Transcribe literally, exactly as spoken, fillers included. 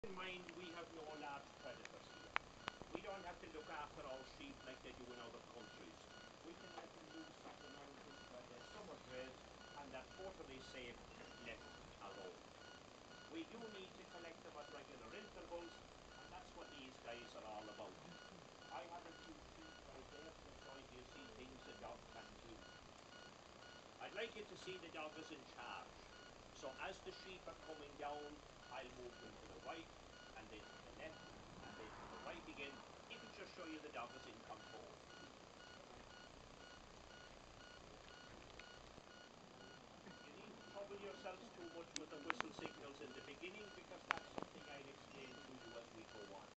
In mind, we have no large predators here. We don't have to look after our sheep like they do in other countries. We can let them loose on the mountains where they summer graze and they're totally safe left alone. We do need to collect them at regular intervals, and that's what these guys are all about. I have a few sheep right there to the side. You see things the dog can do. I'd like you to see the dog is in charge. So as the sheep are coming down, I'll move them to the right, and then to the left, and then to the right again. It'll just show you the dog is in control. You needn't trouble yourselves too much with the whistle signals in the beginning, because that's something I'll explain to you as we go on.